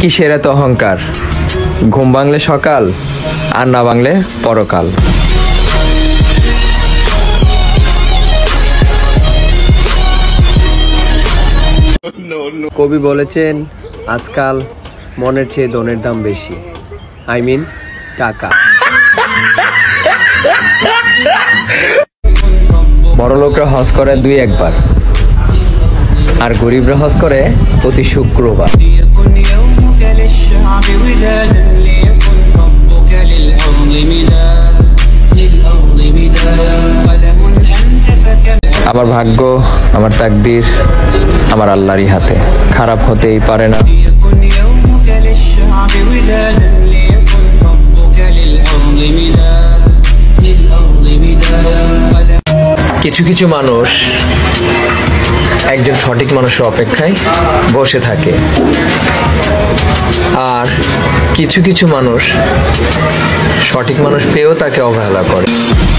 কিসের এত অহংকার? ঘুম ভাঙলে সকাল আর না ভাঙলে পরকাল। কবি বলেছেন আজকাল মনের চেয়ে ধনের দাম বেশি, আই মিন টাকা। বড় লোকরা হজ করে 2-1 বার, আর গরিবরা হজ করে প্রতি শুক্রবার। আমার ভাগ্য, আমার তাকদীর আমার আল্লাহরই হাতে, খারাপ হতেই পারে না। কিছু কিছু মানুষ একজন সঠিক মানুষের অপেক্ষায় বসে থাকে, আর কিছু কিছু মানুষ সঠিক মানুষ পেয়েও তাকে অবহেলা করে।